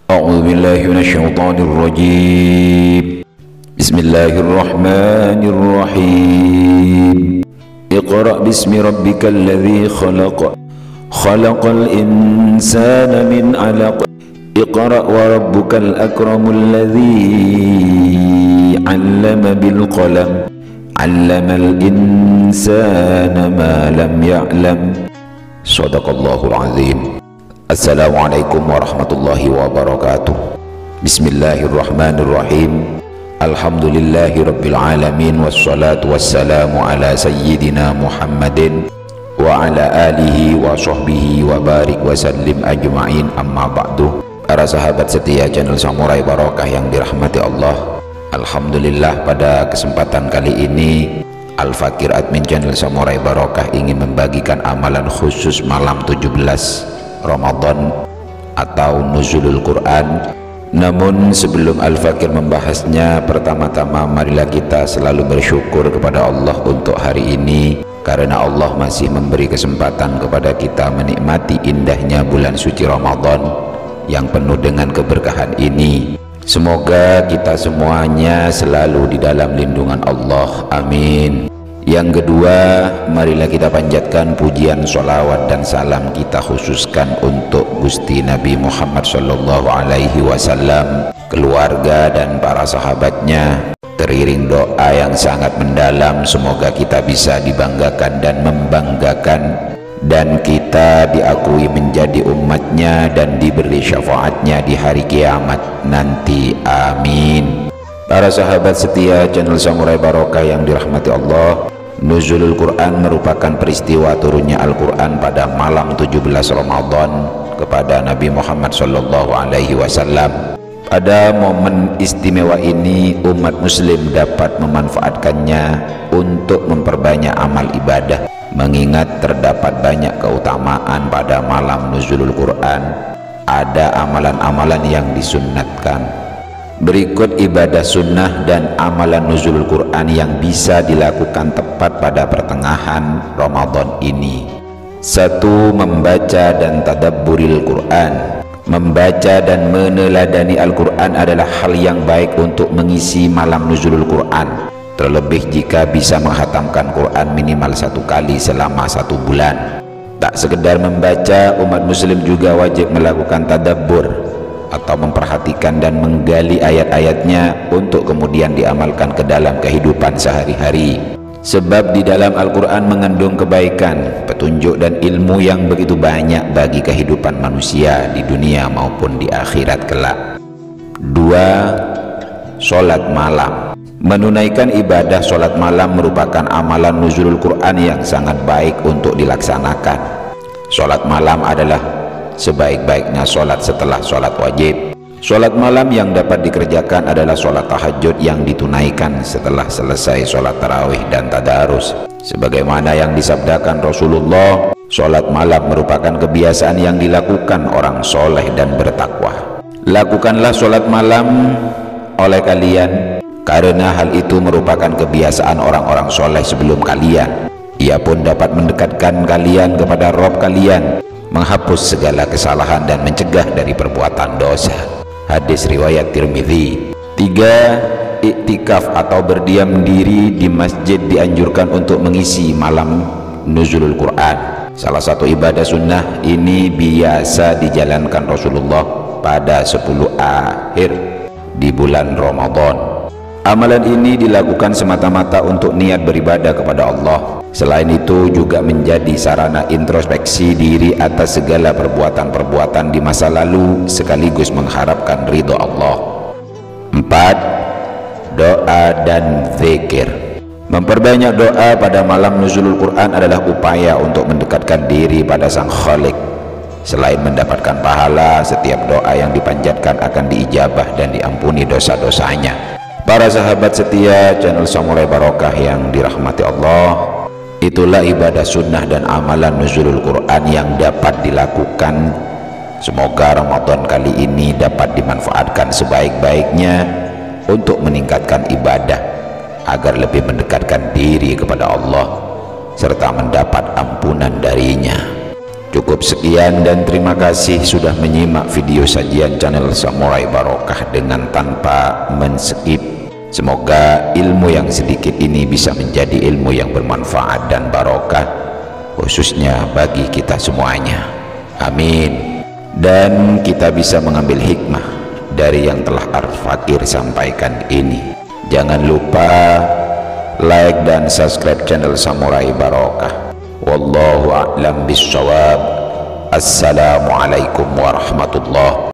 أعوذ بالله من الشيطان الرجيم. بسم الله الرحمن الرحيم. اقرأ باسم ربك الذي خلق خلق الإنسان من علق اقرأ وربك الأكرم الذي علم بالقلم علم الإنسان ما لم يعلم. صدق الله العظيم. Assalamualaikum warahmatullahi wabarakatuh. Bismillahirrahmanirrahim. Alhamdulillahi rabbil alamin. Wassalatu wassalamu ala sayyidina Muhammadin wa ala alihi wa sahbihi wa barik wa sallim ajma'in, amma ba'du. Para sahabat setia channel Samurai Barokah yang dirahmati Allah, alhamdulillah pada kesempatan kali ini Al-Fakir admin channel Samurai Barokah ingin membagikan amalan khusus malam 17 Ramadan atau Nuzulul Quran. Namun sebelum Al-Fakir membahasnya, pertama-tama marilah kita selalu bersyukur kepada Allah untuk hari ini, karena Allah masih memberi kesempatan kepada kita menikmati indahnya bulan suci Ramadan yang penuh dengan keberkahan ini. Semoga kita semuanya selalu di dalam lindungan Allah, amin. Yang kedua, marilah kita panjatkan pujian, sholawat dan salam kita khususkan untuk Gusti Nabi Muhammad Sallallahu Alaihi Wasallam, keluarga dan para sahabatnya, teriring doa yang sangat mendalam. Semoga kita bisa dibanggakan dan membanggakan, dan kita diakui menjadi umatnya dan diberi syafaatnya di hari kiamat nanti, amin. Para sahabat setia channel Samurai Barokah yang dirahmati Allah, Nuzulul Quran merupakan peristiwa turunnya Al-Quran pada malam 17 Ramadan kepada Nabi Muhammad Sallallahu Alaihi Wasallam. Pada momen istimewa ini umat muslim dapat memanfaatkannya untuk memperbanyak amal ibadah, mengingat terdapat banyak keutamaan pada malam Nuzulul Quran. Ada amalan-amalan yang disunnatkan. Berikut ibadah sunnah dan amalan Nuzulul Quran yang bisa dilakukan tepat pada pertengahan Ramadan ini. 1. Membaca dan tadabburil Quran. Membaca dan meneladani Al-Quran adalah hal yang baik untuk mengisi malam Nuzulul Quran, terlebih jika bisa menghatamkan Quran minimal 1 kali selama 1 bulan. Tak sekedar membaca, umat muslim juga wajib melakukan tadabbur atau memperhatikan dan menggali ayat-ayatnya untuk kemudian diamalkan ke dalam kehidupan sehari-hari. Sebab di dalam Al-Quran mengandung kebaikan, petunjuk dan ilmu yang begitu banyak bagi kehidupan manusia di dunia maupun di akhirat kelak. 2. Sholat malam. Menunaikan ibadah sholat malam merupakan amalan Nuzulul Quran yang sangat baik untuk dilaksanakan. Sholat malam adalah sebaik-baiknya sholat setelah sholat wajib. Sholat malam yang dapat dikerjakan adalah sholat tahajud yang ditunaikan setelah selesai sholat tarawih dan tadarus. Sebagaimana yang disabdakan Rasulullah, sholat malam merupakan kebiasaan yang dilakukan orang soleh dan bertakwa. Lakukanlah sholat malam oleh kalian, karena hal itu merupakan kebiasaan orang-orang soleh sebelum kalian. Ia pun dapat mendekatkan kalian kepada Rabb kalian, menghapus segala kesalahan dan mencegah dari perbuatan dosa. Hadis riwayat Tirmidzi. 3. Iktikaf atau berdiam diri di masjid dianjurkan untuk mengisi malam Nuzulul Quran. Salah satu ibadah sunnah ini biasa dijalankan Rasulullah pada 10 akhir di bulan Ramadan. Amalan ini dilakukan semata-mata untuk niat beribadah kepada Allah. Selain itu juga menjadi sarana introspeksi diri atas segala perbuatan-perbuatan di masa lalu, sekaligus mengharapkan ridho Allah. 4. Doa dan zikir. Memperbanyak doa pada malam Nuzulul Quran adalah upaya untuk mendekatkan diri pada Sang Khalik. Selain mendapatkan pahala, setiap doa yang dipanjatkan akan diijabah dan diampuni dosa-dosanya. Para sahabat setia channel Samurai Barokah yang dirahmati Allah, itulah ibadah sunnah dan amalan Nuzulul Quran yang dapat dilakukan. Semoga Ramadan kali ini dapat dimanfaatkan sebaik-baiknya untuk meningkatkan ibadah agar lebih mendekatkan diri kepada Allah serta mendapat ampunan darinya. Cukup sekian dan terima kasih sudah menyimak video sajian channel Samurai Barokah dengan tanpa men-skip. Semoga ilmu yang sedikit ini bisa menjadi ilmu yang bermanfaat dan barokah, khususnya bagi kita semuanya. Amin. Dan kita bisa mengambil hikmah dari yang telah Al-Fakir sampaikan ini. Jangan lupa like dan subscribe channel Samurai Barokah. Wallahu a'lam bishawab. Assalamualaikum warahmatullahi